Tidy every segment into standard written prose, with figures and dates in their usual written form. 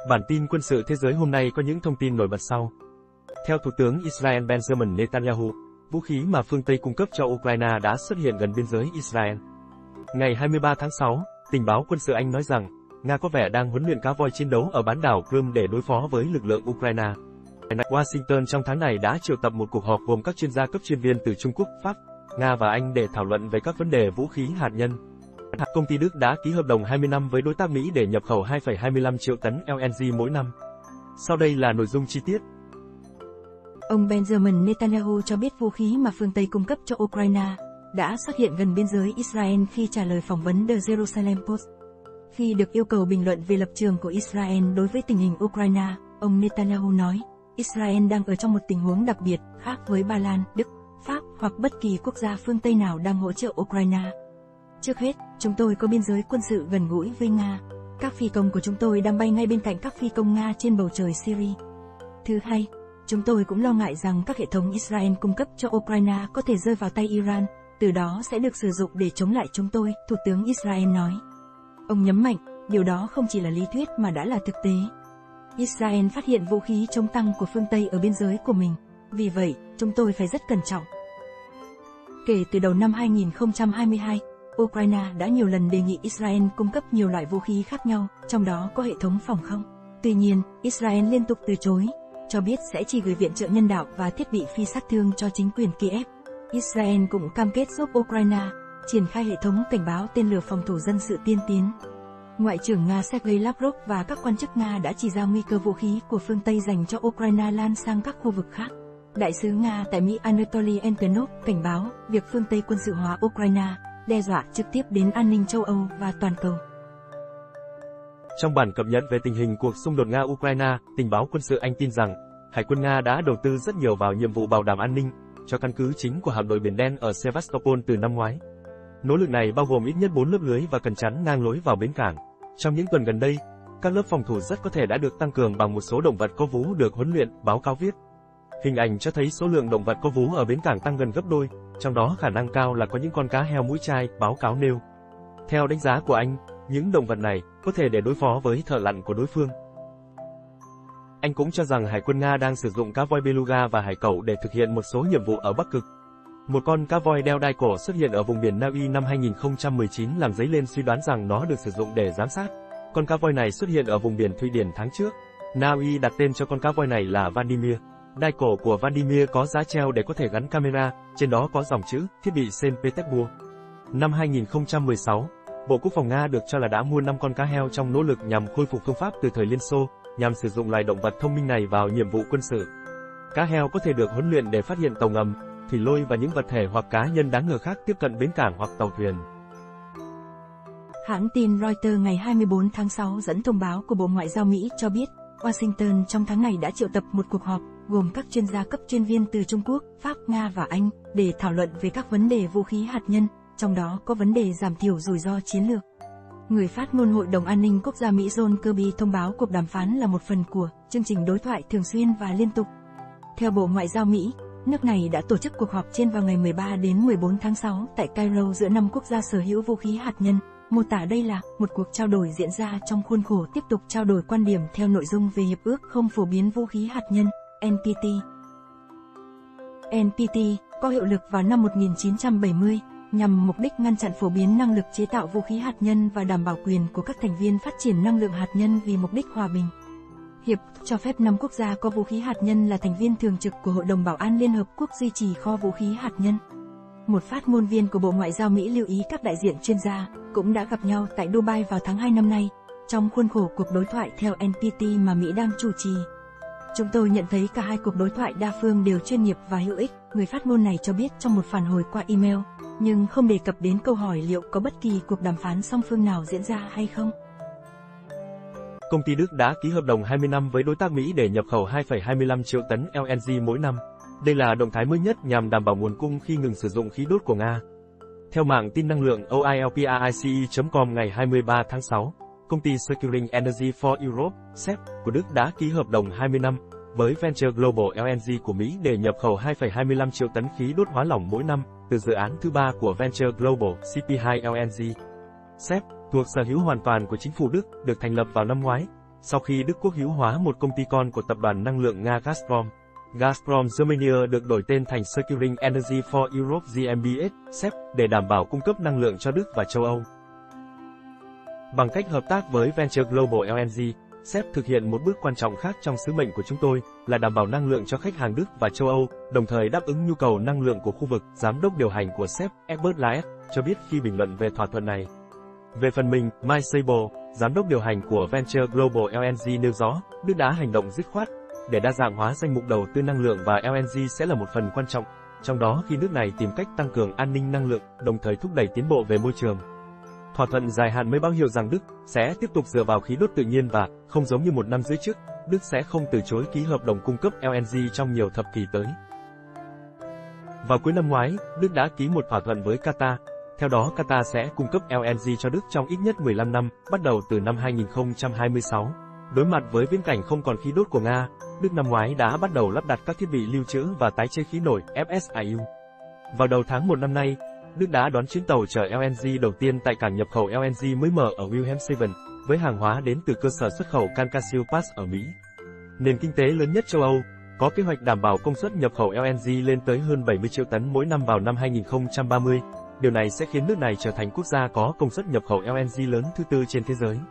Bản tin quân sự thế giới hôm nay có những thông tin nổi bật sau. Theo Thủ tướng Israel Benjamin Netanyahu, vũ khí mà phương Tây cung cấp cho Ukraine đã xuất hiện gần biên giới Israel. Ngày 23 tháng 6, tình báo quân sự Anh nói rằng, Nga có vẻ đang huấn luyện cá voi chiến đấu ở bán đảo Crimea để đối phó với lực lượng Ukraine. Washington trong tháng này đã triệu tập một cuộc họp gồm các chuyên gia cấp chuyên viên từ Trung Quốc, Pháp, Nga và Anh để thảo luận về các vấn đề vũ khí hạt nhân. Công ty Đức đã ký hợp đồng 20 năm với đối tác Mỹ để nhập khẩu 2,25 triệu tấn LNG mỗi năm. Sau đây là nội dung chi tiết. Ông Benjamin Netanyahu cho biết vũ khí mà phương Tây cung cấp cho Ukraine đã xuất hiện gần biên giới Israel khi trả lời phỏng vấn The Jerusalem Post. Khi được yêu cầu bình luận về lập trường của Israel đối với tình hình Ukraine, ông Netanyahu nói, Israel đang ở trong một tình huống đặc biệt, khác với Ba Lan, Đức, Pháp hoặc bất kỳ quốc gia phương Tây nào đang hỗ trợ Ukraine. Trước hết, chúng tôi có biên giới quân sự gần gũi với Nga. Các phi công của chúng tôi đang bay ngay bên cạnh các phi công Nga trên bầu trời Syria. Thứ hai, chúng tôi cũng lo ngại rằng các hệ thống Israel cung cấp cho Ukraine có thể rơi vào tay Iran, từ đó sẽ được sử dụng để chống lại chúng tôi, Thủ tướng Israel nói. Ông nhấn mạnh, điều đó không chỉ là lý thuyết mà đã là thực tế. Israel phát hiện vũ khí chống tăng của phương Tây ở biên giới của mình, vì vậy, chúng tôi phải rất cẩn trọng. Kể từ đầu năm 2022, Ukraine đã nhiều lần đề nghị Israel cung cấp nhiều loại vũ khí khác nhau, trong đó có hệ thống phòng không. Tuy nhiên, Israel liên tục từ chối, cho biết sẽ chỉ gửi viện trợ nhân đạo và thiết bị phi sát thương cho chính quyền Kiev. Israel cũng cam kết giúp Ukraine triển khai hệ thống cảnh báo tên lửa phòng thủ dân sự tiên tiến. Ngoại trưởng Nga Sergei Lavrov và các quan chức Nga đã chỉ ra nguy cơ vũ khí của phương Tây dành cho Ukraine lan sang các khu vực khác. Đại sứ Nga tại Mỹ Anatoly Antonov cảnh báo việc phương Tây quân sự hóa Ukraine đe dọa trực tiếp đến an ninh châu Âu và toàn cầu. Trong bản cập nhật về tình hình cuộc xung đột Nga-Ukraine, tình báo quân sự Anh tin rằng, Hải quân Nga đã đầu tư rất nhiều vào nhiệm vụ bảo đảm an ninh cho căn cứ chính của hạm đội Biển Đen ở Sevastopol từ năm ngoái. Nỗ lực này bao gồm ít nhất 4 lớp lưới và cần chắn ngang lối vào bến cảng. Trong những tuần gần đây, các lớp phòng thủ rất có thể đã được tăng cường bằng một số động vật có vú được huấn luyện, báo cáo viết. Hình ảnh cho thấy số lượng động vật có vú ở bến cảng tăng gần gấp đôi, trong đó khả năng cao là có những con cá heo mũi chai, báo cáo nêu. Theo đánh giá của Anh, những động vật này có thể để đối phó với thợ lặn của đối phương. Anh cũng cho rằng Hải quân Nga đang sử dụng cá voi beluga và hải cẩu để thực hiện một số nhiệm vụ ở Bắc Cực. Một con cá voi đeo đai cổ xuất hiện ở vùng biển Na Uy năm 2019 làm dấy lên suy đoán rằng nó được sử dụng để giám sát. Con cá voi này xuất hiện ở vùng biển Thụy Điển tháng trước. Na Uy đặt tên cho con cá voi này là Vladimir. Đai cổ của Vladimir có giá treo để có thể gắn camera, trên đó có dòng chữ, thiết bị Saint Petersburg. Năm 2016, Bộ Quốc phòng Nga được cho là đã mua 5 con cá heo trong nỗ lực nhằm khôi phục phương pháp từ thời Liên Xô, nhằm sử dụng loài động vật thông minh này vào nhiệm vụ quân sự. Cá heo có thể được huấn luyện để phát hiện tàu ngầm, thủy lôi và những vật thể hoặc cá nhân đáng ngờ khác tiếp cận bến cảng hoặc tàu thuyền. Hãng tin Reuters ngày 24 tháng 6 dẫn thông báo của Bộ Ngoại giao Mỹ cho biết, Washington trong tháng này đã triệu tập một cuộc họp, gồm các chuyên gia cấp chuyên viên từ Trung Quốc, Pháp, Nga và Anh, để thảo luận về các vấn đề vũ khí hạt nhân, trong đó có vấn đề giảm thiểu rủi ro chiến lược. Người phát ngôn Hội đồng An ninh Quốc gia Mỹ John Kirby thông báo cuộc đàm phán là một phần của chương trình đối thoại thường xuyên và liên tục. Theo Bộ Ngoại giao Mỹ, nước này đã tổ chức cuộc họp trên vào ngày 13 đến 14 tháng 6 tại Cairo giữa 5 quốc gia sở hữu vũ khí hạt nhân. Mô tả đây là một cuộc trao đổi diễn ra trong khuôn khổ tiếp tục trao đổi quan điểm theo nội dung về Hiệp ước không phổ biến vũ khí hạt nhân, NPT. NPT có hiệu lực vào năm 1970, nhằm mục đích ngăn chặn phổ biến năng lực chế tạo vũ khí hạt nhân và đảm bảo quyền của các thành viên phát triển năng lượng hạt nhân vì mục đích hòa bình. Hiệp cho phép 5 quốc gia có vũ khí hạt nhân là thành viên thường trực của Hội đồng Bảo an Liên Hợp Quốc duy trì kho vũ khí hạt nhân. Một phát ngôn viên của Bộ Ngoại giao Mỹ lưu ý các đại diện chuyên gia cũng đã gặp nhau tại Dubai vào tháng 2 năm nay, trong khuôn khổ cuộc đối thoại theo NPT mà Mỹ đang chủ trì. Chúng tôi nhận thấy cả hai cuộc đối thoại đa phương đều chuyên nghiệp và hữu ích, người phát ngôn này cho biết trong một phản hồi qua email, nhưng không đề cập đến câu hỏi liệu có bất kỳ cuộc đàm phán song phương nào diễn ra hay không. Công ty Đức đã ký hợp đồng 20 năm với đối tác Mỹ để nhập khẩu 2,25 triệu tấn LNG mỗi năm. Đây là động thái mới nhất nhằm đảm bảo nguồn cung khi ngừng sử dụng khí đốt của Nga. Theo mạng tin năng lượng oilparice.com ngày 23 tháng 6, công ty Securing Energy for Europe, SEP, của Đức đã ký hợp đồng 20 năm với Venture Global LNG của Mỹ để nhập khẩu 2,25 triệu tấn khí đốt hóa lỏng mỗi năm từ dự án thứ 3 của Venture Global CP2 LNG. SEP, thuộc sở hữu hoàn toàn của chính phủ Đức, được thành lập vào năm ngoái. sau khi Đức quốc hữu hóa một công ty con của tập đoàn năng lượng Nga Gazprom. Gazprom Germany được đổi tên thành Securing Energy for Europe GmbH, SEP, để đảm bảo cung cấp năng lượng cho Đức và châu Âu. Bằng cách hợp tác với Venture Global LNG, SEP thực hiện một bước quan trọng khác trong sứ mệnh của chúng tôi, là đảm bảo năng lượng cho khách hàng Đức và châu Âu, đồng thời đáp ứng nhu cầu năng lượng của khu vực. Giám đốc điều hành của SEP, Ebert Laet, cho biết khi bình luận về thỏa thuận này. Về phần mình, Mike Sable, giám đốc điều hành của Venture Global LNG nêu rõ, Đức đã hành động dứt khoát để đa dạng hóa danh mục đầu tư năng lượng và LNG sẽ là một phần quan trọng, trong đó khi nước này tìm cách tăng cường an ninh năng lượng, đồng thời thúc đẩy tiến bộ về môi trường. Thỏa thuận dài hạn mới báo hiệu rằng Đức sẽ tiếp tục dựa vào khí đốt tự nhiên và, không giống như một năm rưỡi trước, Đức sẽ không từ chối ký hợp đồng cung cấp LNG trong nhiều thập kỷ tới. Vào cuối năm ngoái, Đức đã ký một thỏa thuận với Qatar. Theo đó, Qatar sẽ cung cấp LNG cho Đức trong ít nhất 15 năm, bắt đầu từ năm 2026. Đối mặt với viễn cảnh không còn khí đốt của Nga, Đức năm ngoái đã bắt đầu lắp đặt các thiết bị lưu trữ và tái chế khí nổi FSRU. Vào đầu tháng 1 năm nay, Đức đã đón chuyến tàu chở LNG đầu tiên tại cảng nhập khẩu LNG mới mở ở Wilhelmshaven, với hàng hóa đến từ cơ sở xuất khẩu Kankakee Pass ở Mỹ. Nền kinh tế lớn nhất châu Âu, có kế hoạch đảm bảo công suất nhập khẩu LNG lên tới hơn 70 triệu tấn mỗi năm vào năm 2030. Điều này sẽ khiến nước này trở thành quốc gia có công suất nhập khẩu LNG lớn thứ tư trên thế giới.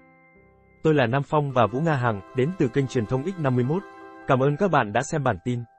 Tôi là Nam Phong và Vũ Nga Hằng, đến từ kênh truyền thông X51. Cảm ơn các bạn đã xem bản tin.